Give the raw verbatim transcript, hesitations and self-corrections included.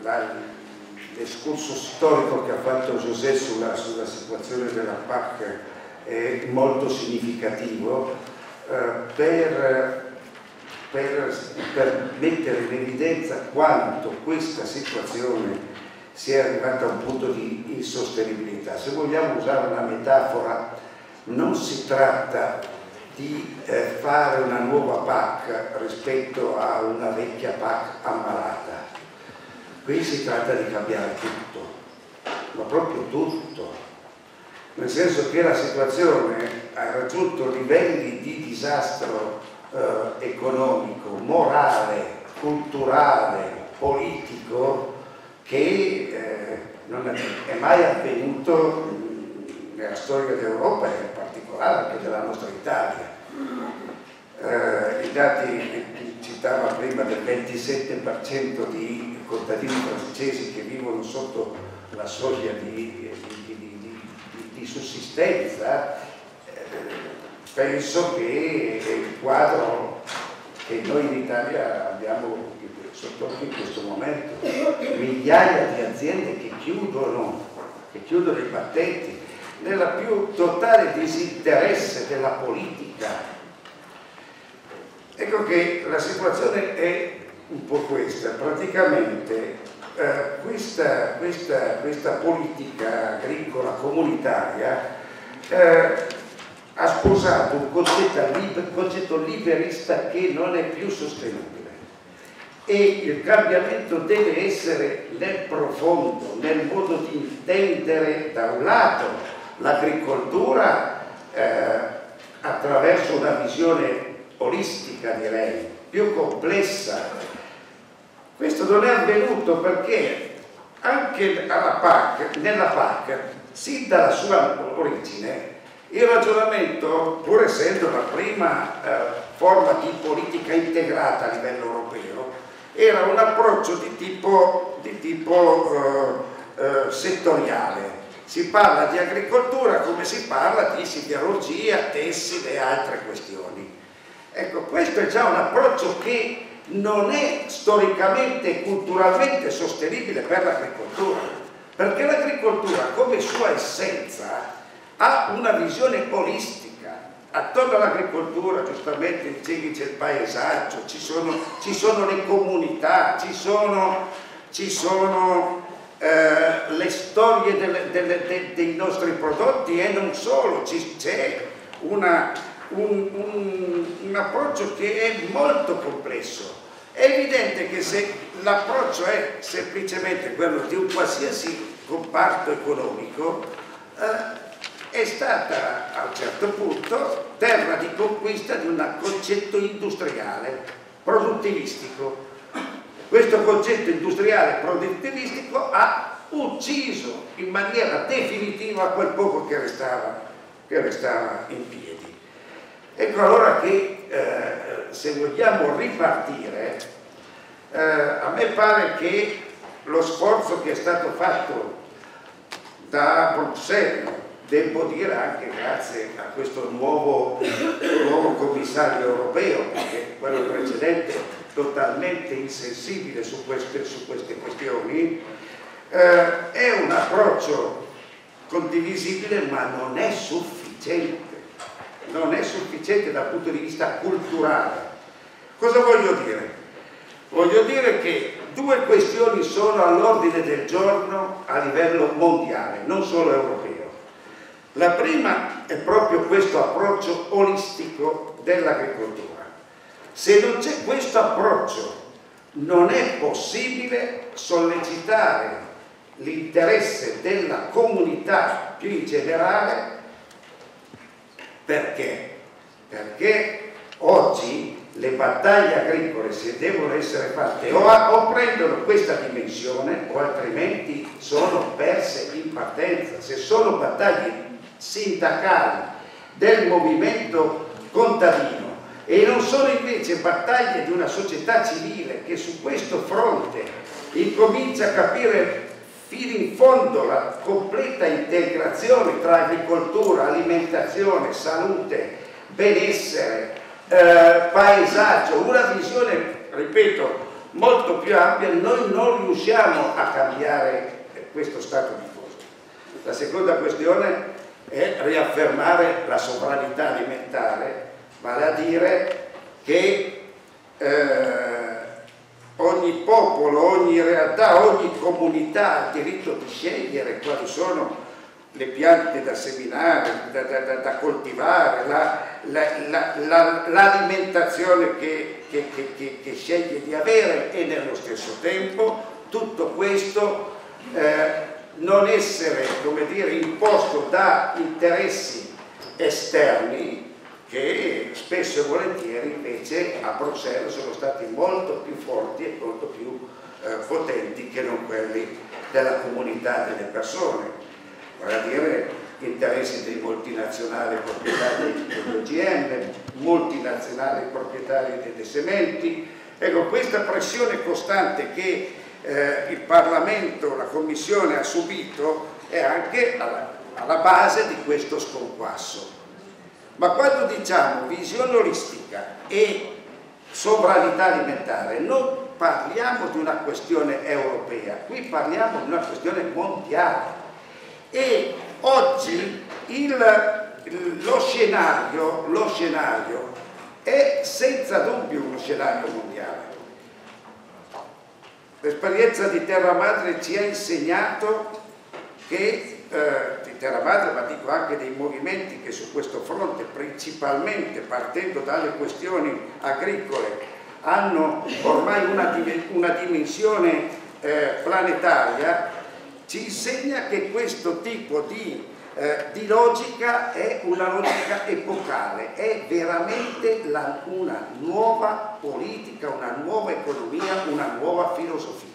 l'escursus storico che ha fatto José sulla, sulla situazione della P A C è molto significativo eh, per, per, per mettere in evidenza quanto questa situazione sia arrivata a un punto di insostenibilità. Se vogliamo usare una metafora, non si tratta di eh, fare una nuova P A C rispetto a una vecchia P A C ammalata. Qui si tratta di cambiare tutto, ma proprio tutto, nel senso che la situazione ha raggiunto livelli di disastro eh, economico, morale, culturale, politico, che eh, non è mai avvenuto nella storia d'Europa e in particolare anche della nostra Italia. Eh, I dati che citava prima del ventisette per cento di contadini francesi che vivono sotto la soglia di, di, di, di, di, di sussistenza, eh, penso che è il quadro che noi in Italia abbiamo sotto in questo momento. Migliaia di aziende che chiudono, che chiudono i battenti nella più totale disinteresse della politica. Ecco che la situazione è un po' questa, praticamente eh, questa, questa, questa politica agricola comunitaria eh, ha sposato un concetto, liber, concetto liberista che non è più sostenibile. E il cambiamento deve essere nel profondo, nel modo di intendere da un lato l'agricoltura eh, attraverso una visione olistica, direi, più complessa. Questo non è avvenuto perché anche alla P A C, nella P A C, sin dalla sua origine, il ragionamento, pur essendo la prima eh, forma di politica integrata a livello europeo, era un approccio di tipo, di tipo eh, eh, settoriale. Si parla di agricoltura come si parla di siderurgia, tessile e altre questioni. Ecco, questo è già un approccio che non è storicamente e culturalmente sostenibile per l'agricoltura, perché l'agricoltura come sua essenza ha una visione olistica. Attorno all'agricoltura, giustamente dicevi, c'è il paesaggio, ci sono, ci sono le comunità, ci sono, ci sono eh, le storie delle, delle, de, dei nostri prodotti e non solo, c'è una, un, un, un approccio che è molto complesso. È evidente che se l'approccio è semplicemente quello di un qualsiasi comparto economico, eh, è stata a un certo punto terra di conquista di un concetto industriale, produttivistico. Questo concetto industriale produttivistico ha ucciso in maniera definitiva quel poco che restava, che restava in piedi. Ecco allora che eh, se vogliamo ripartire, eh, a me pare che lo sforzo che è stato fatto da Bruxelles, devo dire anche grazie a questo nuovo, nuovo commissario europeo, perché quello precedente totalmente insensibile su queste, su queste questioni, eh, è un approccio condivisibile ma non è sufficiente, non è sufficiente dal punto di vista culturale. Cosa voglio dire? Voglio dire che due questioni sono all'ordine del giorno a livello mondiale, non solo europeo. La prima è proprio questo approccio olistico dell'agricoltura. Se non c'è questo approccio, non è possibile sollecitare l'interesse della comunità più in generale. Perché? Perché oggi le battaglie agricole, se devono essere fatte, o, o prendono questa dimensione o altrimenti sono perse in partenza. Se sono battaglie sindacali del movimento contadino e non sono invece battaglie di una società civile che su questo fronte incomincia a capire fino in fondo la completa integrazione tra agricoltura, alimentazione, salute, benessere, eh, paesaggio, una visione, ripeto, molto più ampia, noi non riusciamo a cambiare questo stato di cose. La seconda questione è riaffermare la sovranità alimentare, vale a dire che eh, ogni popolo, ogni realtà, ogni comunità ha il diritto di scegliere quali sono le piante da seminare, da, da, da, da coltivare, l'alimentazione la, la, la, che, che, che, che sceglie di avere, e nello stesso tempo tutto questo eh, non essere, come dire, imposto da interessi esterni che spesso e volentieri invece a Bruxelles sono stati molto più forti e molto più eh, potenti che non quelli della comunità delle persone. Vale a dire interessi dei multinazionali proprietari degli O G M, multinazionali proprietari delle sementi. Ecco, questa pressione costante che eh, il Parlamento, la Commissione ha subito è anche alla, alla base di questo sconquasso. Ma quando diciamo visione olistica e sovranità alimentare non parliamo di una questione europea, qui parliamo di una questione mondiale. E oggi il, lo, scenario, lo scenario è senza dubbio uno scenario mondiale. L'esperienza di Terra Madre ci ha insegnato che, eh, di Terra Madre, ma dico anche dei movimenti che su questo fronte, principalmente partendo dalle questioni agricole, hanno ormai una, una dimensione eh, planetaria, ci insegna che questo tipo di, eh, di logica è una logica epocale, è veramente la, una nuova politica, una nuova economia, una nuova filosofia.